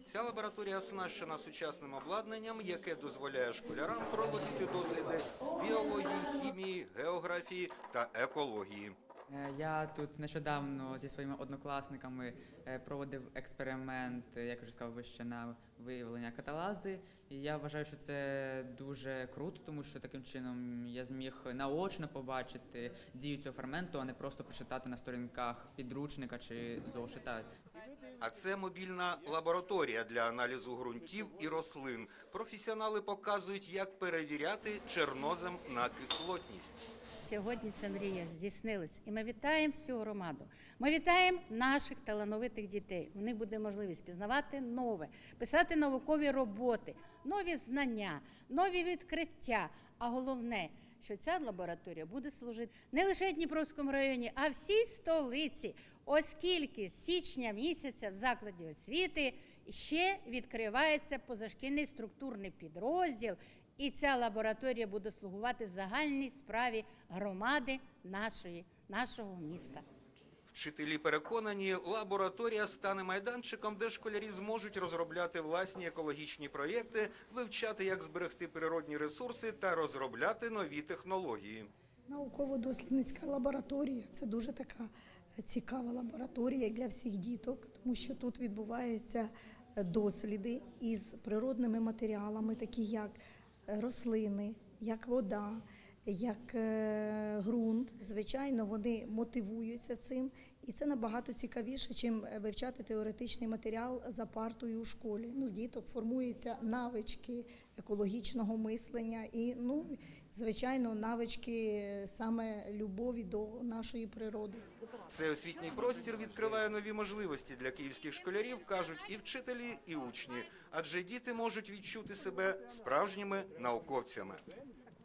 Ця лабораторія оснащена сучасним обладнанням, яке дозволяє школярам проводити досліди з біології, хімії, географії та екології. Я тут нещодавно зі своїми однокласниками проводив експеримент, як вже сказав вище, на виявлення каталази. І я вважаю, що це дуже круто, тому що таким чином я зміг наочно побачити дію цього ферменту, а не просто прочитати на сторінках підручника чи зошита. А це мобільна лабораторія для аналізу ґрунтів і рослин. Професіонали показують, як перевіряти чорнозем на кислотність. Сьогодні ця мрія здійснилась, і ми вітаємо всю громаду. Ми вітаємо наших талановитих дітей. У них буде можливість пізнавати нове, писати наукові роботи, нові знання, нові відкриття. А головне, що ця лабораторія буде служити не лише Дніпровському районі, а всій столиці, оскільки з січня місяця в закладі освіти ще відкривається позашкільний структурний підрозділ, і ця лабораторія буде слугувати загальній справі громади нашого міста. Вчителі переконані, лабораторія стане майданчиком, де школярі зможуть розробляти власні екологічні проєкти, вивчати, як зберегти природні ресурси та розробляти нові технології. Науково-дослідницька лабораторія – це дуже така цікава лабораторія для всіх діток, тому що тут відбуваються досліди із природними матеріалами, такі як рослини, як вода, як ґрунт. Звичайно, вони мотивуються цим, і це набагато цікавіше, чим вивчати теоретичний матеріал за партою у школі. Діток формуються навички екологічного мислення і, звичайно, навички саме любові до нашої природи. Цей освітній простір відкриває нові можливості для київських школярів, кажуть і вчителі, і учні. Адже діти можуть відчути себе справжніми науковцями.